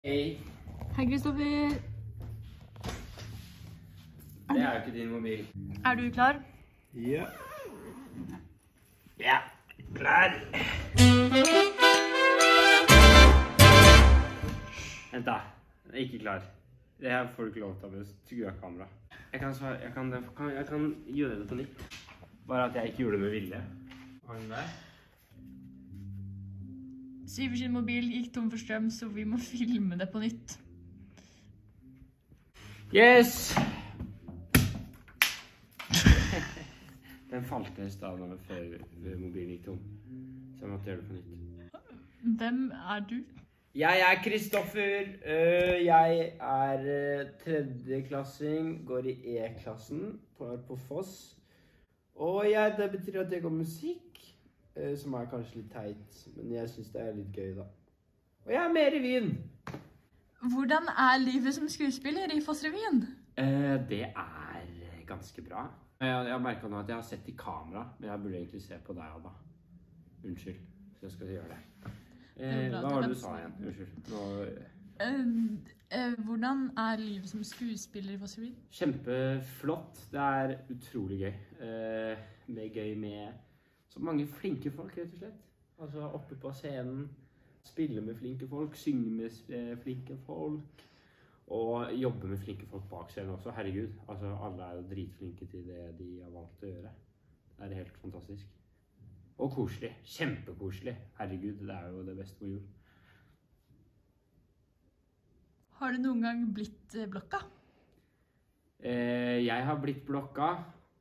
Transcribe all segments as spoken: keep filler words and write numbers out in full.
Hei. Hei, Kristoffer. Det er jo ikke din mobil. Er du klar? Ja. Ja, klar. Vent da, jeg er ikke klar. Det her får du ikke lov til å skru av kamera. Jeg kan, svare, jeg, kan, jeg, kan, jeg kan gjøre det på nytt. Bare at jeg ikke gjorde det med vilje. Har den der? Syver sin mobil gikk tom for strøm, så vi må filme det på nytt. Yes! Den falt i stedet før mobilen gikk tom. Så jeg måtte gjøre det på nytt. Hvem er du? Jeg er Kristoffer. Jeg er tredjeklassing, går i E-klassen på Foss. Og jeg, det betyr at jeg går musikk, som er kanskje litt teit, men jeg synes det er litt gøy da. Og jeg er med i revyen. Hvordan er livet som skuespiller i Foss-revyen? Eh, det er ganske bra. Jeg, jeg merket nå at jeg har sett i kamera, men jeg burde egentlig se på deg da. Unnskyld, så jeg skal gjøre det. Eh, hva var det du sa igjen? Unnskyld. Nå... Uh, uh, hvordan er livet som skuespiller i Foss-revyen? Kjempeflott. Det er utrolig gøy. Eh, med gøy med så mange flinke folk, rett og slett. Altså oppe på scenen, spille med flinke folk, synge med flinke folk, og jobbe med flinke folk bak scenen også. Herregud, altså alle er jo dritflinke til det de har valgt å gjøre. Det er helt fantastisk. Og koselig. Kjempekoselig. Herregud, det er jo det beste på jord. Har du noen gang blitt blokka? Eh, jeg har blitt blokka.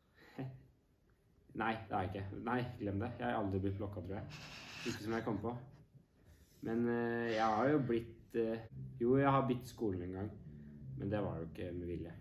Nei, det har jeg ikke. Nei, glem det. Jeg har aldri blitt blokka, tror jeg. Ikke som jeg kom på. Men uh, jeg har jo blitt... Uh, jo, jeg har bytt skolen en gang. Men det var jo ikke med vilje.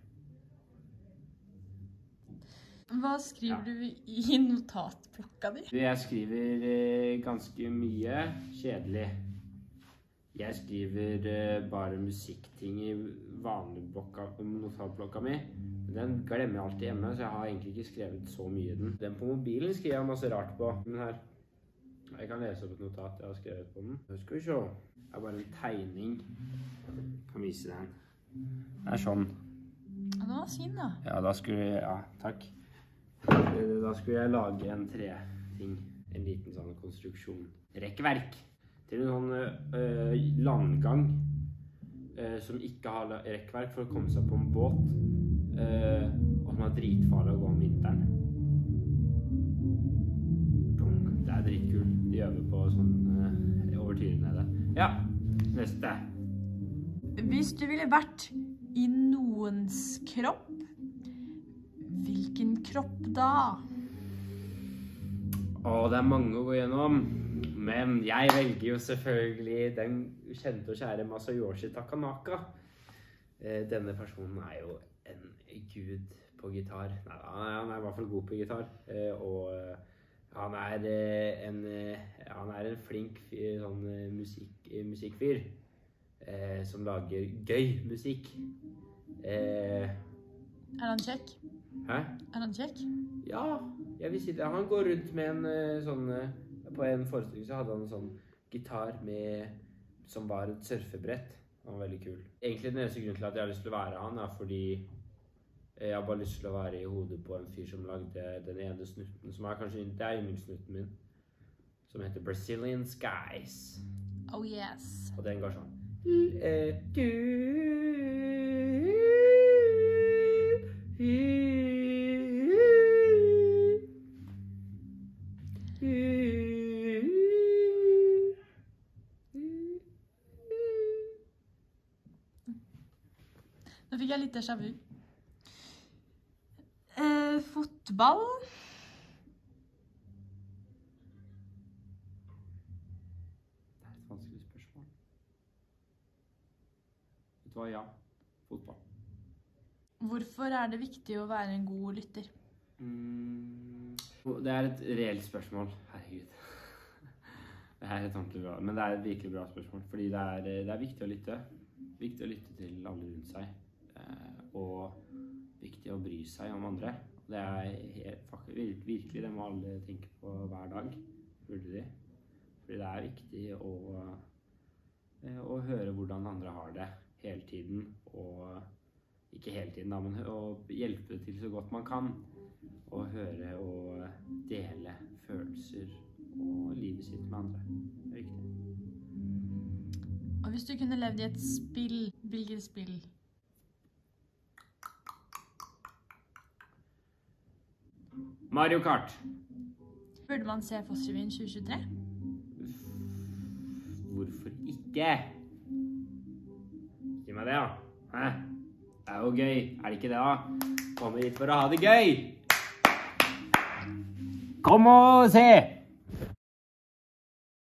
Hva skriver ja. du i notatblokka di? Jeg skriver uh, ganske mye kjedelig. Jeg skriver uh, bare musikkting i vanlig blokka, notatblokka mi. Den glemmer jeg alltid hjemme, så jeg har egentlig ikke skrevet så mye i den. Den på mobilen skriver jeg masse rart på. Men her, jeg kan lese opp et notat jeg har skrevet på den. Nå skal vi se. Det er bare en tegning. Jeg kan vise den. Det er sånn. Ja, den var fin da. Ja, da skulle jeg, ja, takk. Da skulle jeg lage en tre-ting. En liten sånn konstruksjon. Rekkverk. Til en sånn øh, landgang øh, som ikke har rekkverk for å komme seg på en båt. Uh, og som er dritfarlig å gå om vinteren. Det er dritkult. De øver på sånn uh, over tiden nede. Ja, neste. Hvis du ville vært i noens kropp, hvilken kropp da? Å, det er mange å gå gjennom. Men jeg velger jo selvfølgelig den kjente og kjære Masayoshi Takanaka. Uh, denne personen er jo en gud på gitar. Nei, han er i hvert fall god på gitar. Eh, og han er eh, en eh, han er en flink sånn musikk, musikkfyr eh, som lager gøy musikk. Eh, er han kjekk? Hæ? Er han kjekk? Ja, jeg vil si det. Han går rundt med en sånn på en forestilling så hadde han en sånn gitar med som var et surfebrett. Han var veldig kul. Egentlig den eneste grunnen til at jeg har lyst til å være han er fordi jeg har bare lyst til å være i hodet på en fyr som lagde den ene snutten, som er kanskje, det er yndlingssnutten min, som heter Brazilian Skies. Oh yes. Og den går sånn. Eh, du, Nå fikk jeg litt déjà vu. Eh, fotball. Det er et vanskelig spørsmål. Vet du hva? Ja. Fotball. Hvorfor er det viktig å være en god lytter? Mm, det er et reelt spørsmål. Herregud. Det er et ordentlig bra, men det er et virkelig bra spørsmål. Fordi det er, det er viktig å lytte. Viktig å lytte til alle rundt seg. Og viktig å bry seg om andre. Det er helt, virkelig det må alle tenke på hver dag, burde de. Fordi det er viktig å eh, og høre hvordan andre har det hele tiden, og ikke hele tiden da, men å hjelpe til så godt man kan, og høre og dele følelser og livet sitt med andre. Det er viktig. Og hvis du kunne levd i et spill, hvilket spill? Mario Kart. Burde man se Fosterrevyen tjue tjuetre? Hvorfor ikke? Si meg det da. Hæ? Det er jo gøy, er det ikke det da? Kommer hit for å ha det gøy! Kom og se!